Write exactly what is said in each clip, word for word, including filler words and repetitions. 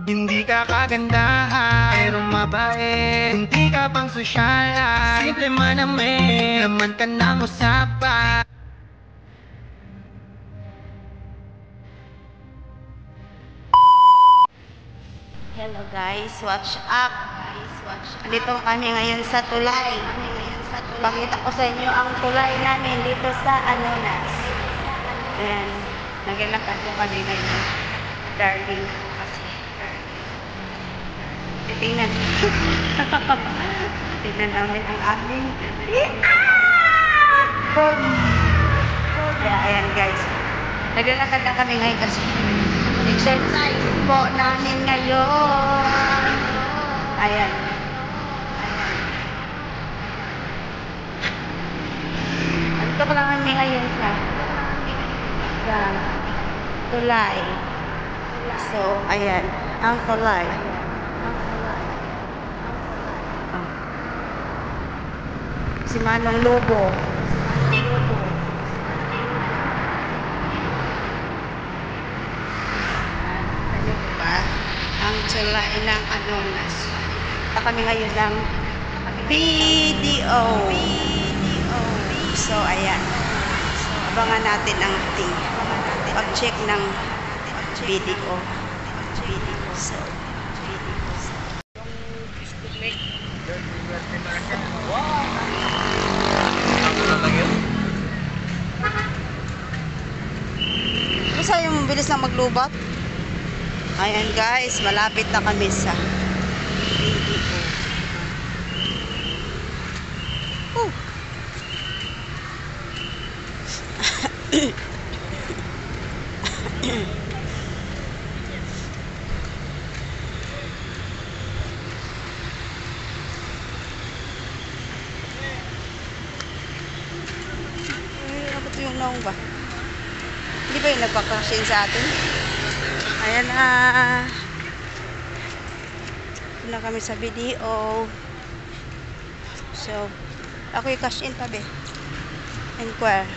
Hindi ka kagandahan, pero mabait. Hindi ka pang sosyal, simple man ang may laman ka ng usapan. Hello guys, watch up. Dito kami ngayon sa tulay. Pakita ko sa inyo ang tulay namin dito sa Anonas. Ayan, naglalakad ko kami ngayon. Darling kasi. Tingnan. Tingnan namin ang aming. Kaya ayan guys. Naglalakad na kami ngayon kasi. Exercise po namin ngayon. Ayan. Ito pa lang kami ngayon sa sa tulay. So, ayan. Ang tulay. Oh. Si Manong Lobo. Ang tulay ng Anonas. Ito kami ngayon ng video. So, ayan. Abangan natin ang ating pag-check ng video. So, basta yung bilis lang maglubat. Ayan guys, malapit na kami sa video. Uh. Ay, ano yung naong ba? Hindi ba yung nagpa-crashing sa atin? Ayan na. Ito na kami sa video. So, ako yung cash in pa be. Inquire.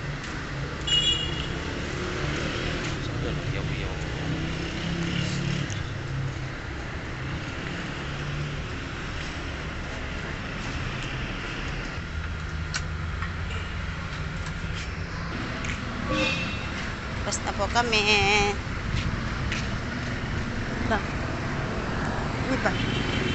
Basta po kami. Ba? Ano ba?